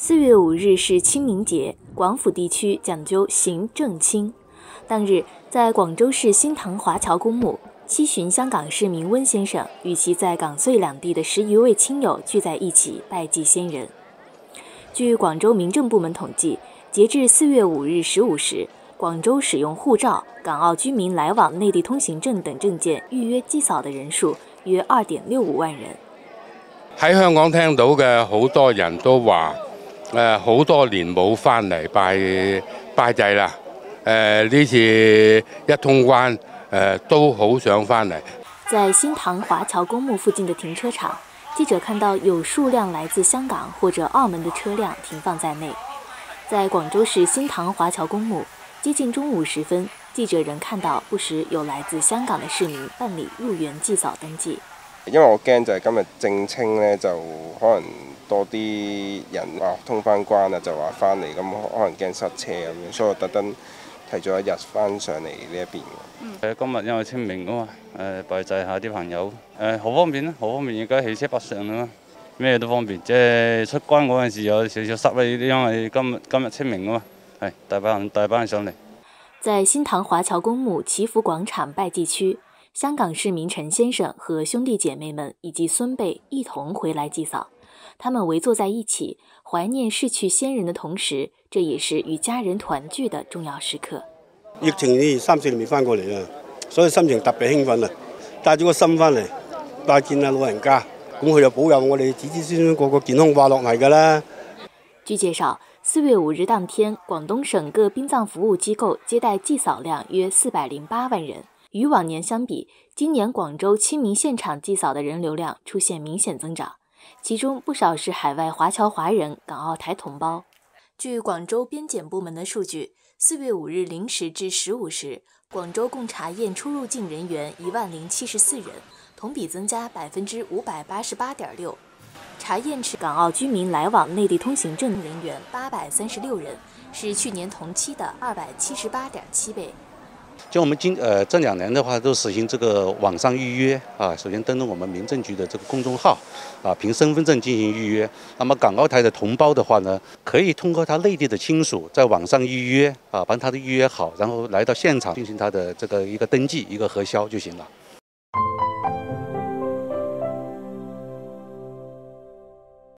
4月5日是清明节，广府地区讲究行正清。当日，在广州市新塘华侨公墓，7旬香港市民温先生与其在港穗两地的10余位亲友聚在一起拜祭先人。据广州民政部门统计，截至4月5日15时，广州使用护照、港澳居民来往内地通行证等证件预約祭掃的人數約2.65萬人。 喺香港聽到嘅好多人都話，好多年冇翻嚟拜祭啦。呢次一通關，都好想翻嚟。 在新塘華僑公墓附近的停車場，記者看到有數輛來自香港或者澳門的車輛停放在內。在廣州市新塘華僑公墓，接近中午時分，記者仍看到不時有來自香港的市民辦理入園祭掃登記。 因為我驚就係今日正清咧，就可能多啲人通翻關啊，就話翻嚟咁，可能驚塞車咁樣，所以我特登提咗一日翻上嚟呢一邊。 今日因為清明啊嘛，拜祭下啲朋友，好方便啦，好方便，而家汽車北上啊嘛，咩都方便。即係出關嗰陣時有少少塞啦，因為今日清明啊嘛，係大班人上嚟。 在新塘華僑公墓祈福廣場拜祭區，香港市民陳先生和兄弟姐妹們以及孫輩一同回來祭掃。他們圍坐在一起，懷念逝去先人的同時，這也是與家人團聚的重要時刻。 疫情呢3、4年未翻過嚟啊，所以心情特別興奮啊！帶咗個心翻嚟拜見啊老人家，咁佢就保佑我哋子子孫孫個個健康快樂嚟㗎啦。 據介紹，4月5日當天，廣東省各殯葬服務機構接待祭掃量約408萬人。與往年相比，今年廣州清明現場祭掃的人流量出現明顯增長，其中不少是海外華僑華人、港澳台同胞。據廣州邊檢部門的數據，4月5日0時至15時，廣州共查驗出入境人員10074人，同比增加588.6%。查驗持港澳居民來往內地通行證人員836人，是去年同期的278.7倍。 就我們這2年的話，都實行這個網上預約啊。首先登錄我們民政局的這個公眾號啊，憑身份證進行預約。那麼港澳台的同胞的話呢，可以通過他內地的親屬在網上預約啊，幫他的預約好，然後來到現場進行他的這個一個登記、一個核銷就行了。